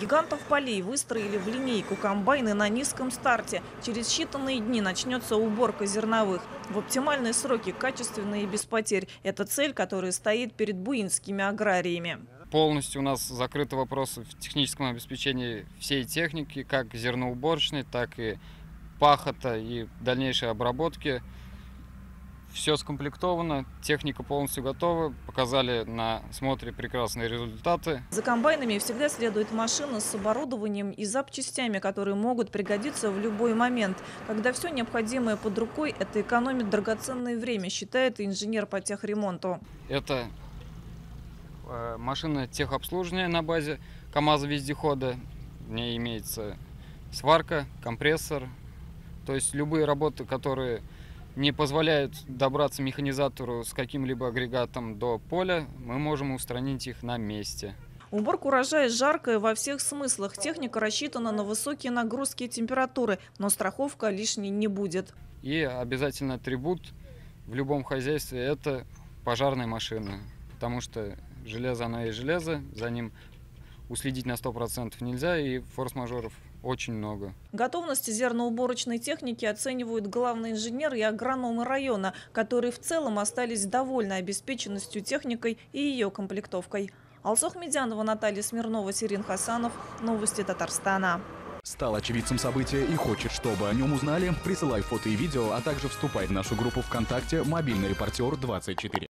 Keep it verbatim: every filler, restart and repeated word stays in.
Гигантов полей выстроили в линейку, комбайны на низком старте. Через считанные дни начнется уборка зерновых. В оптимальные сроки, качественно и без потерь. Это цель, которая стоит перед буинскими аграриями. Полностью у нас закрыты вопросы в техническом обеспечении всей техники, как зерноуборочной, так и пахота и дальнейшей обработки. Все скомплектовано, техника полностью готова, показали на смотре прекрасные результаты. За комбайнами всегда следует машина с оборудованием и запчастями, которые могут пригодиться в любой момент. Когда все необходимое под рукой, это экономит драгоценное время, считает инженер по техремонту. Это э, машина техобслуживания на базе КАМАЗа-вездехода. В ней имеется сварка, компрессор, то есть любые работы, которые не позволяют добраться механизатору с каким-либо агрегатом до поля, мы можем устранить их на месте. Уборка урожая жаркая во всех смыслах. Техника рассчитана на высокие нагрузки и температуры, но страховка лишней не будет. И обязательно атрибут в любом хозяйстве – это пожарная машина, потому что железо, оно и железо, за ним уследить на сто процентов нельзя, и форс-мажоров очень много. Готовность зерноуборочной техники оценивают главный инженер и агрономы района, которые в целом остались довольны обеспеченностью техникой и ее комплектовкой. Алсу Ахмедянова, Наталья Смирнова, Сирин Хасанов. Новости Татарстана. Стал очевидцем события и хочет, чтобы о нем узнали? Присылай фото и видео, а также вступай в нашу группу ВКонтакте «Мобильный репортер двадцать четыре».